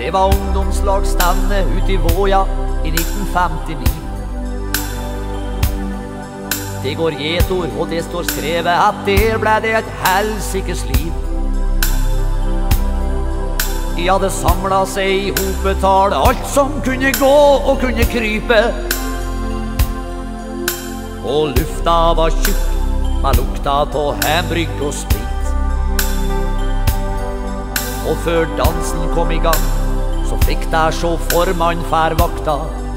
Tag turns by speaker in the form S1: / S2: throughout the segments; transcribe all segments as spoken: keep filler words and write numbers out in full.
S1: Det var ungdomslagsstevne ute i Våja i nitten femtini. Det går gjetord, og det står skrevet at der ble det et helsikes liv. De hadde samlet seg i hopetall, alt som kunne gå og kunne krype. Og lufta var tjukk, med lukta på hembrygg og sprit. Og før dansen kom i gang, så fikk der så formann fær vakta.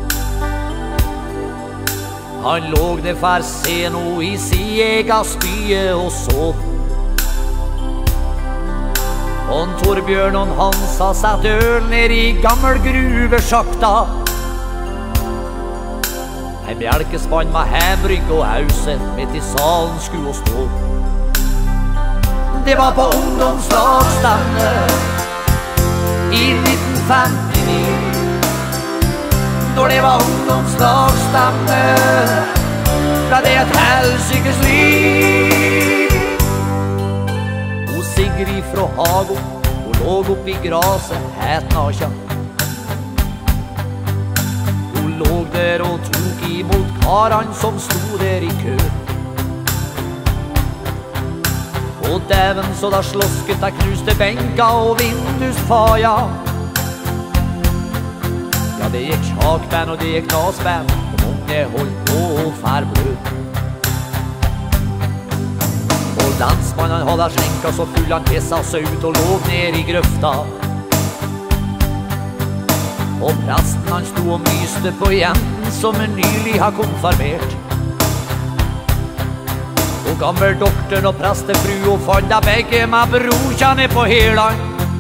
S1: Han låg det fær se no i si ega spye og sov. Og Torbjørn og Hansa satt øl ned i gammel gruvesjakta. En bjelkespann med hembrygg og hause midt i salen skulle å stå. Det var på ungdomslagsstevne i nitten femtini. Når det var ungdomslagsstevne, ble det et helsikes liv. Og Sigrid fra Hago, hun låg opp i graset, het Nasja. Hun låg der og tok imot karan som sto der i kø. Og dæven så da slåsket da knuste benka og vindusfaja. Ja, det gikk sjakband og det gikk nasband, og mange holdt på å fær blød. Og dansmannen hadde skjenka så full han pissa seg ut og låg ned i grøfta. Og presten han sto og myste på jenten som en nylig har konfirmert. Og gammel doktor og prestefru og fant da begge med brokjane på helan.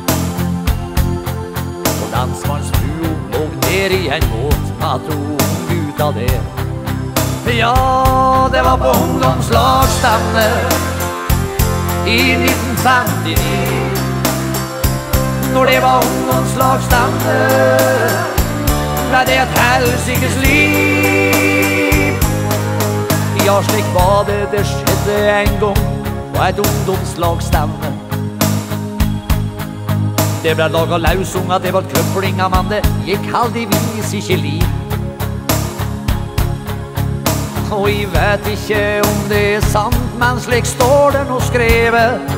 S1: Og dansmannsfru låg ned i en båt med to gutter der. Ja, det var på ungdomslagsstevne i nitten femtini. Når det var ungdomslagsstevne, ble det et helsikes liv. Ja, slik var det, det skjedde en gang på et ungdomslagsstevne. Det ble laget lausunger, det var krøplinger, men det gikk heldigvis ikke liv. Og jeg vet ikke om det er sant, men slik står det nå skrevet.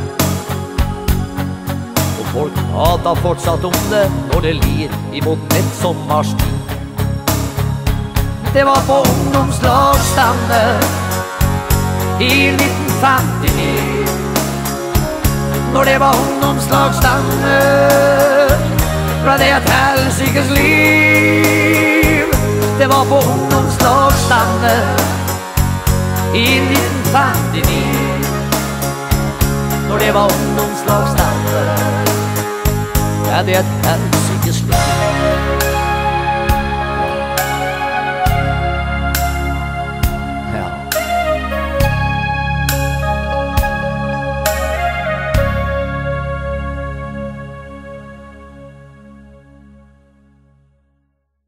S1: Og folk prater fortsatt om det når det lir imot midtsommerstid. Det var på ungdomslagsstevne i nitten femtini. Når det var ungdomslagsstevne, ble det et helsikes liv. Det var på ungdomslagsstevne i nitten femtini. Når det var ungdomslagsstevne, ble det et helsikes liv.